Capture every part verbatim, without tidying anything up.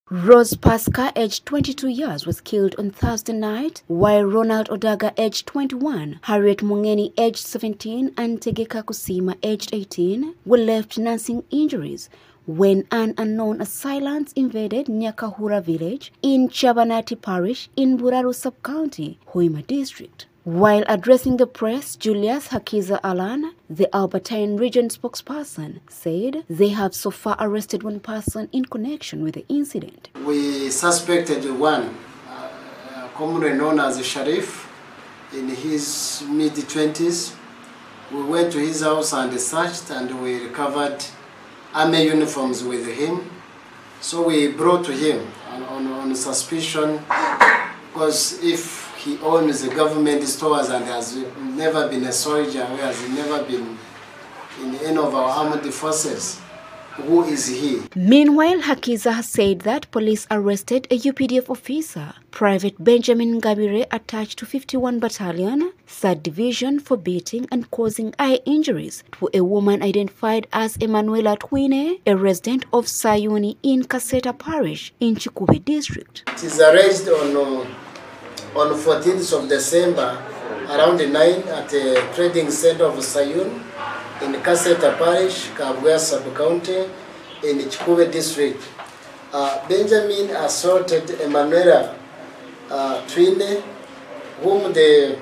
Rose Pasca, aged twenty-two years, was killed on Thursday night, while Ronald Odaga, aged twenty-one, Harriet Mungeni, aged seventeen, and Tegeka Kusima, aged eighteen, were left nursing injuries when an unknown assailant invaded Nyakahura village in Chabanati Parish in Buraru Sub-County, Hoima District. While addressing the press, Julius Hakiza Alan, the Albertine region spokesperson, said they have so far arrested one person in connection with the incident. We suspected one, uh, commonly known as Sharif, in his mid twenties. We went to his house and searched, and we recovered army uniforms with him. So we brought to him on, on, on suspicion, because if he owns the government stores and has never been a soldier, or has never been in any of our armed forces, who is he? Meanwhile, Hakiza has said that police arrested a U P D F officer, Private Benjamin Gabire, attached to fifty-one Battalion, third Division, for beating and causing eye injuries to a woman identified as Emanuela Twine, a resident of Sayuni in Kaseta Parish in Chikube District. It is arranged on uh, on fourteenth of December around nine at the trading center of Sayun in Kaseta Parish, Kabuya Sub-County in Chikube District. Uh, Benjamin assaulted Emanuela uh, Twine, whom they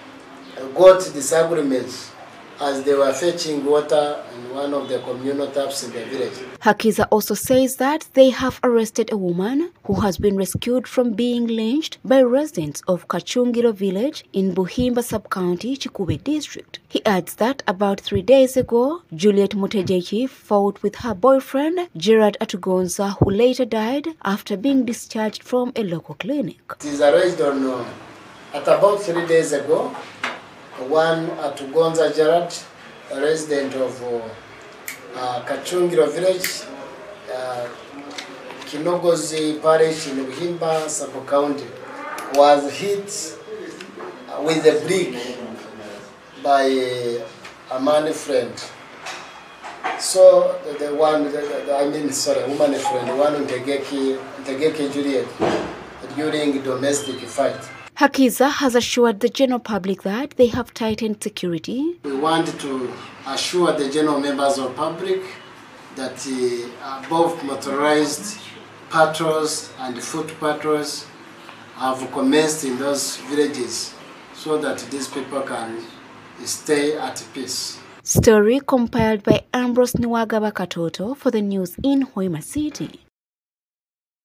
got disagreements as they were fetching water in one of the communal taps in the village. Hakiza also says that they have arrested a woman who has been rescued from being lynched by residents of Kachungiro village in Buhimba Sub-County, Chikube District. He adds that about three days ago, Juliet Mutejechi fought with her boyfriend, Gerard Atugonza, who later died after being discharged from a local clinic. It is arranged on, uh, at about three days ago, one Atugonza Gerard, a resident of uh, uh, Kachungiro village, uh, Kinogozi Parish in Buhimba Sub-County, was hit with a brick by a man friend. So the one, the, the, I mean, sorry, woman friend, the one Tegeki, Tegeki Juliet, during domestic fight. Hakiza has assured the general public that they have tightened security. We want to assure the general members of public that uh, both motorized patrols and foot patrols have commenced in those villages so that these people can stay at peace. Story compiled by Ambrose Nwagaba Katoto for the news in Hoima City.